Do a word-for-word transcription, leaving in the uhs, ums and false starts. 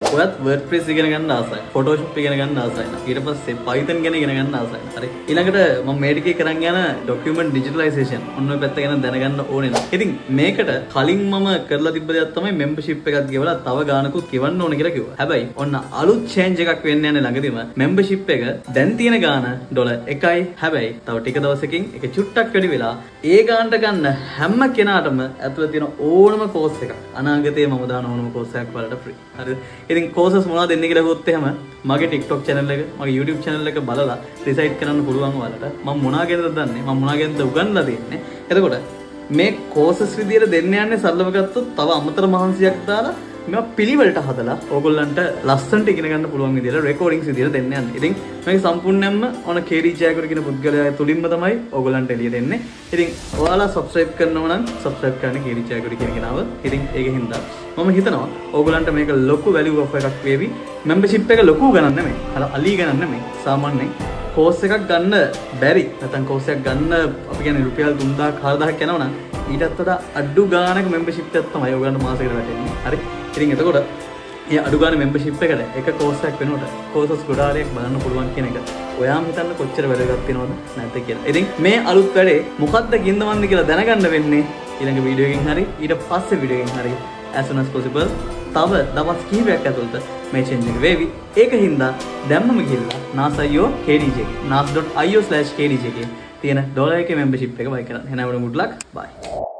ඔයත් WordPress ඉගෙන ගන්න ආසයි. Photoshop ඉගෙන ගන්න ආසයි. ඊට පස්සේ Python ගැන ඉගෙන ගන්න ආසයි. හරි. ඊළඟට මම මේ ටිකේ කරන් යන document digitalization ඔන්න ඔය පැත්ත ගැන දැනගන්න ඕනේ නේද? ඉතින් මේකට කලින් මම කරලා තිබ්බ දෙයක් තමයි membership එකක් ගෙවලා තව ගානකුත් ගෙවන්න ඕනේ කියලා කිව්වා. හැබැයි ඔන්න අලුත් change එකක් වෙන්න යන්නේ ළඟදීම. membership එක දැන් තියෙන ගාන ඩොලර් එකයි. හැබැයි තව ටික දවසකින් ඒක චුට්ටක් වැඩි වෙලා ඒ ගානට ගන්න හැම කෙනාටම ඇතුළේ තියෙන ඕනම course එකක් අනාගතයේ මම දාන ඕනම course එකක් වලට free. හරිද? ඉතින් courses මොනවද දෙන්නේ කියලා ගොත් එහෙම මගේ TikTok channel එක, මගේ YouTube channel එක බලලා decide කරන්න පුළුවන් ඔයාලට. මම මොනවා ගැනද දන්නේ? මම මොනවා ගැනද උගන්වලා දෙන්නේ? එතකොට මේ courses විදියට දෙන්න යන්නේ සරලව ගත්තොත් තව අමතර මහන්සියක් දාලා මේවා පිළිවෙලට හදලා ඕගොල්ලන්ට ලස්සනට ඉගෙන ගන්න පුළුවන් විදියට රෙකෝඩින්ග්ස් විදියට දෙන්න යන්නේ. ඉතින් මේක සම්පූර්ණයෙන්ම ඔන kdjayakody කියන පුද්ගලයා තුලින්ම තමයි ඕගොල්ලන්ට එළියට එන්නේ. ඉතින් ඔයාලා subscribe කරනවා නම් subscribe කරන්න kdjayakody කියන කෙනාව. ඉතින් ඒකෙන් හින්දා මම හිතනවා ඕගොල්ලන්ට මේක ලොකු value of එකක් වේවි. membership එක ලොකු ගණන් නෙමෙයි. අර අලි ගණන් නෙමෙයි. සාමාන්‍යයෙන් course එකක් ගන්න බැරි. නැත්නම් course එකක් ගන්න අපි කියන්නේ රුපියල් තුන් හදාර හාර හදාරක් යනවා නම් ඊටත් වඩා අඩු ගානක membership එකක් තමයි ඔයගොල්ලන්ට මාසෙකට වැටෙන්නේ. හරි. ඉතින් එතකොට මේ අඩු ගාන membership එකට එක course එකක් වෙනකොට courses ගොඩාරියක් බලන්න පුළුවන් කියන එක ඔයාම හිතන්න කොච්චර වැදගත් වෙනවද නැද්ද කියලා. ඉතින් මේ අලුත් වැඩේ මොකද්ද ගින්දවන්ද කියලා දැනගන්න වෙන්නේ ඊළඟ වීඩියෝ එකකින් හරි ඊට පස්සේ වීඩියෝ එකකින් හරි as soon as possible. තව දවස් කිහිපයක් ඇතුළත මේ change එක වේවි. ඒක හින්දා දැම්මම ගිහිල්ලා nasio kdj nas.io/kdj තියෙන ඩොලර් එකේ membership එක buy කරන්න. එහෙනම් good luck. Bye.